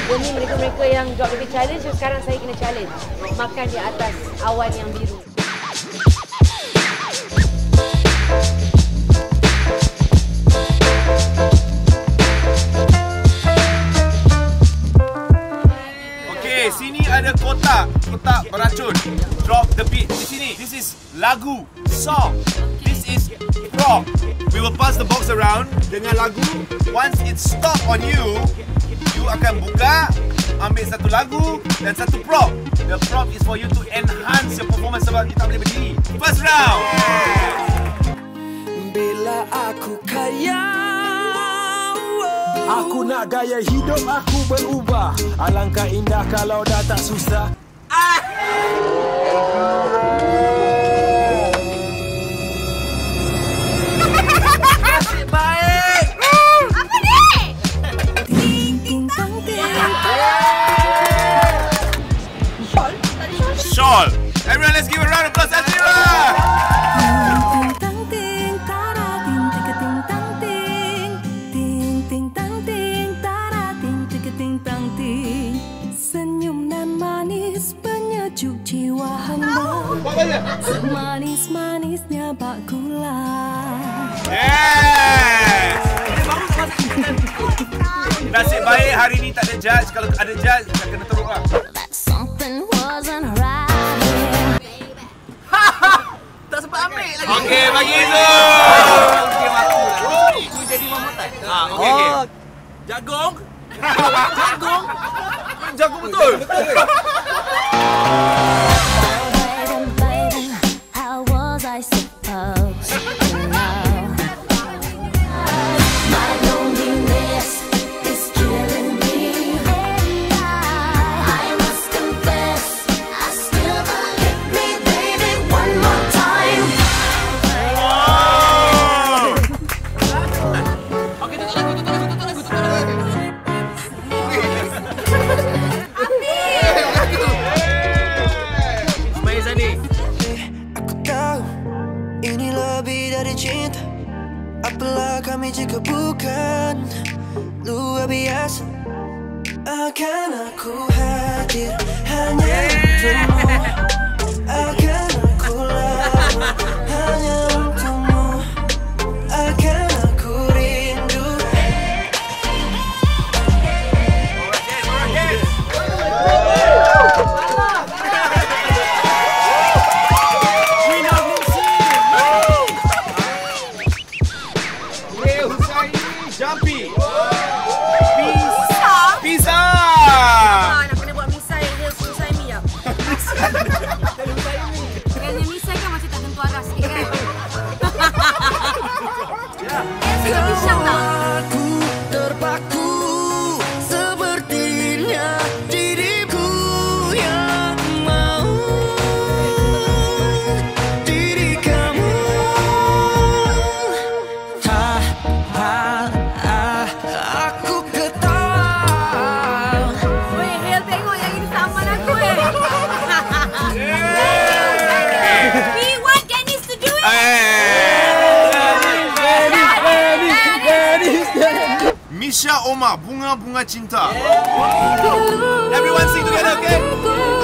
Demi mereka-mereka yang geography challenge, sekarang saya kena challenge makan di atas awan yang biru. Okey, sini ada kotak beracun. Drop the beat. Di sini, this is lagu, song. This is prop. We will pass the box around dengan lagu. Once it stop on you, you akan buka, ambil satu lagu dan satu prop. The prop is for you to enhance your performance sebab kita boleh berdiri. First round. Bila aku kaya, aku nak gaya hidup aku berubah. Alangkah indah kalau dah tak susah. Shawl. Everyone, let's give a round of applause to Azira. Senyum dan manis penyejuk jiwa hamba, semanis-manisnya bak gula. Yes. Nasib baik hari ni tak ada judge. Kalau ada judge, dah kena teruk lah. Tak sempat ambil lagi. Okey, bagi Zul. Game aku lah. Ini jadi mamutan. Okey. Jagung. Jagung betul. How was I supposed to know? My loneliness is killing me. I must confess, I still believe me, baby, one more time. Okey, tutup lagu. Amazing ni. Aku tahu ini lebih dari cinta. Apalah kami jika bukan luar biasa. Akan aku hadir hanya untukmu. Akan aku lama hanya untukmu. Akan aku rindu. Jumpy. Pizza? Pizza. Nak kena buat misai dia susah mi ya. Dengan misai kan macam tak tentu arah sikit kan. Saya pisang tak? Aku terpaku sepertinya diriku yang mau diri kamu. Aku ketawa. Weh, Hel tengok yang ini saman aku We want Dennis to do it. Misha Omar, Bunga Bunga Cinta. Everyone sing together, okay?